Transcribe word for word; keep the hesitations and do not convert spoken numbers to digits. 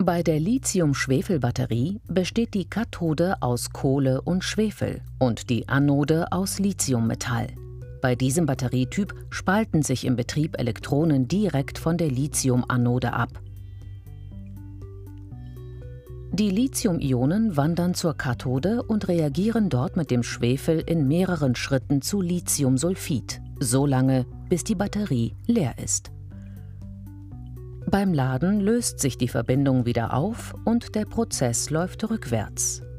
Bei der Lithium-Schwefel-Batterie besteht die Kathode aus Kohle und Schwefel und die Anode aus Lithiummetall. Bei diesem Batterietyp spalten sich im Betrieb Elektronen direkt von der Lithiumanode ab. Die Lithium-Ionen wandern zur Kathode und reagieren dort mit dem Schwefel in mehreren Schritten zu Lithiumsulfid, so lange, bis die Batterie leer ist. Beim Laden löst sich die Verbindung wieder auf und der Prozess läuft rückwärts.